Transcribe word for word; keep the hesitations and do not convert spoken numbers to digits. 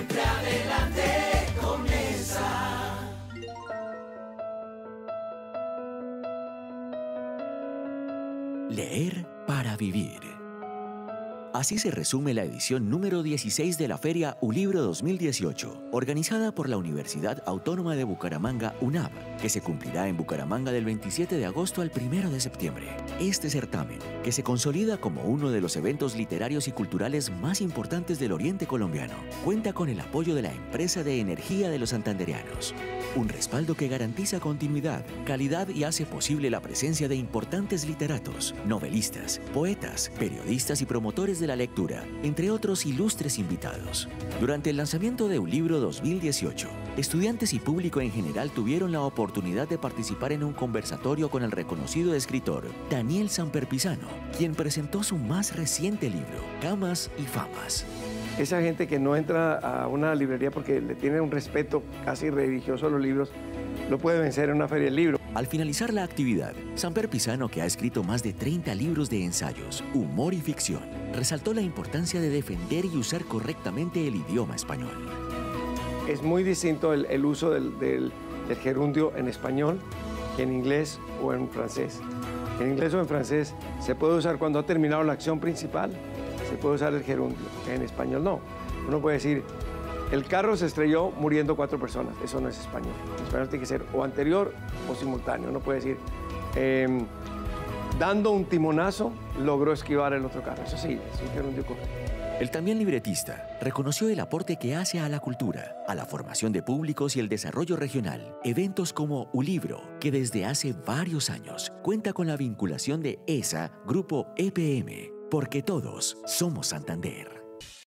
siempre adelante con esa. Leer para vivir. Así se resume la edición número dieciséis de la Feria Ulibro dos mil dieciocho, organizada por la Universidad Autónoma de Bucaramanga, UNAB, que se cumplirá en Bucaramanga del veintisiete de agosto al primero de septiembre. Este certamen, que se consolida como uno de los eventos literarios y culturales más importantes del oriente colombiano, cuenta con el apoyo de la Empresa de Energía de los Santandereanos. Un respaldo que garantiza continuidad, calidad y hace posible la presencia de importantes literatos, novelistas, poetas, periodistas y promotores de la lectura, entre otros ilustres invitados. Durante el lanzamiento de Ulibro dos mil dieciocho, estudiantes y público en general tuvieron la oportunidad de participar en un conversatorio con el reconocido escritor Daniel Samper Pizano, quien presentó su más reciente libro, Camas y Famas. Esa gente que no entra a una librería porque le tiene un respeto casi religioso a los libros, no puede vencer en una feria del libro. Al finalizar la actividad, Samper Pizano, que ha escrito más de treinta libros de ensayos, humor y ficción, resaltó la importancia de defender y usar correctamente el idioma español. Es muy distinto el, el uso del, del, del gerundio en español que en inglés o en francés. En inglés o en francés se puede usar cuando ha terminado la acción principal, se puede usar el gerundio. En español no. Uno puede decir, el carro se estrelló muriendo cuatro personas. Eso no es español. En español tiene que ser o anterior o simultáneo. Uno puede decir, eh, dando un timonazo, logró esquivar el otro carro. Eso sí, es un gerundio correcto. El también libretista reconoció el aporte que hace a la cultura, a la formación de públicos y el desarrollo regional. Eventos como Ulibro, que desde hace varios años cuenta con la vinculación de E S A, Grupo E P M, porque todos somos Santander.